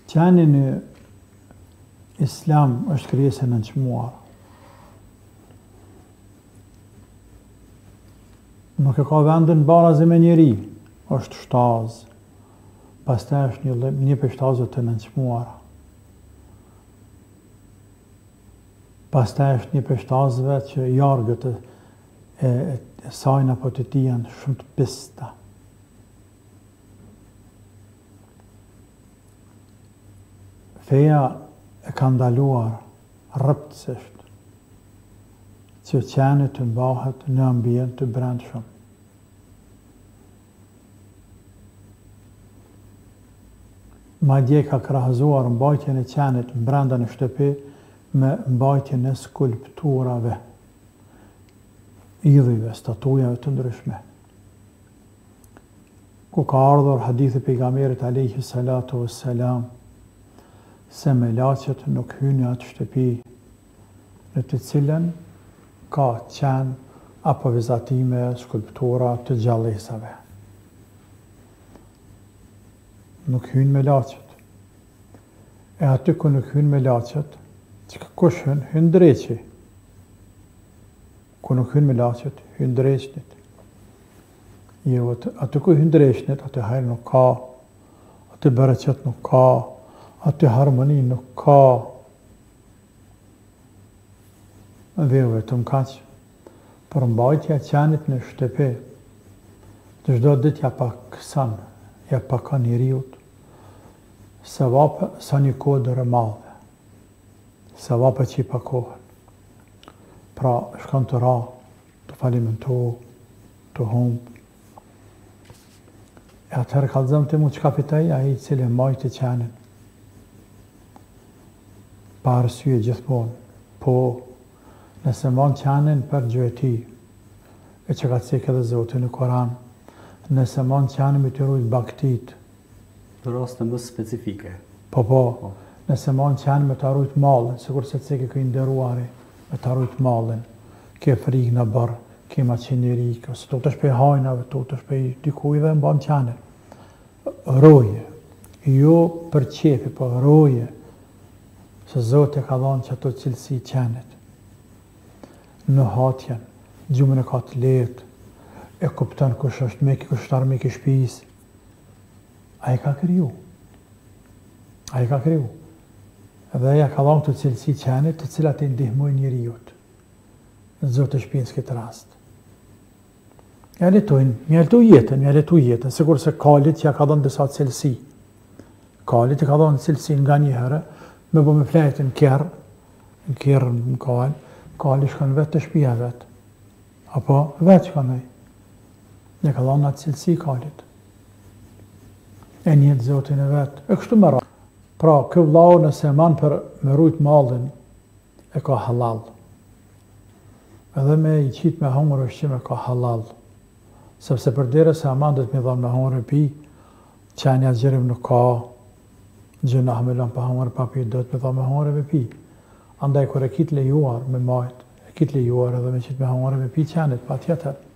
Qeni në Islam është krijesë e nënçmuar. Nuk e ka vendin barazi me njeri, është shtazë. Pastaj është një prej shtazëve të nënçmuara. Pastaj është një prej shtazëve që jargët e sajna apo të tij janë shumë të pista. Feja e ka ndaluar rrëptësisht që qeni të mbahet në ambient të brendshëm. Madje ka krahasuar mbajtjen e qenit brenda në shtëpi me mbajtjen e skulpturave, idhujve, statujave të ndryshme. Ku ka ardhur hadithi pejgamberit alayhi salatu wassalam se melaqet nuk hynë atë shtëpi në të cilën ka qen apo vizatime, skulptura të gjallësave. Nuk hynë melaqet. E aty ku nuk hynë melaqet, kush hynë? Hynë dreqi. Ku nuk hynë melaqet, hynë dreqnit. Jo, aty ku hynë dreqnit, aty hajrë nuk ka, aty bereqet nuk ka, aty harmoni nuk ka. Dhe vetëm kaq, për mbajtja e qenit në shtëpi, të çdo ditë ja pakson, ja pakon njeriut, sa një kodër e madhe, sevapë që i pakohen. Pra, shkon të ra, të falimentu, të humbë. E atëherë kallëzëm të mu që kapitaj, a i cili mbajti qenin. Pa arsye gjithmonë, po nëse mban qenin për gjëti, e që ka cekë edhe Zotin në Koran, nëse mban qenin me të rujt baktit. Për raste më specifike. Po, nëse mban qenin me të rujt malin, sikur se cekë këj nderuari, me të rujt malin, ke frikë në bërë, ke maçineri, ose të të shpej hajnave, të të shpej dikujve, mban qenin. Roje, jo për qefi, po roje, se Zoti ka dhënë që ato cilësi qenit. Në hatjen, gjumën e ka të lehtë, e kupton kush është meki, kush është armik i shtëpisë. Ai ka kriju. Ai ka kriju. Dhe ja ka dhënë të cilësi qenit, të cilat i ndihmojnë njeriut. Zoti e shtëpisë këtë rast. Mjaltu jetën, sikur se kalit që ja ka dhënë disa cilësi. Kalit i ka dhënë cilësi nga një herë, me bo me flejtë në kjerë në kal, kali shkon vetë të shtëpia vetë. Apo vetë shkon ai. Ne ka dhënë atë cilësi kalit. E njëtë Zotin e vetë. E kështu më ra. Pra, kë vllau nëse man për me rujt mallin, e ka halal. Edhe me i qitë me hongër ushqim e ka halal. Sepse për dire se aman dhëtë me dhanë me hongër e pi, qenja gjerim nuk ka, gjëna me lanë pa hongër pa pi, dhëtë me dhanë me hongër e pi. Andaj kër e kitë lejuar me majtë, e kitë lejuar edhe me qitë me hongër e pi qenit, pa tjetër.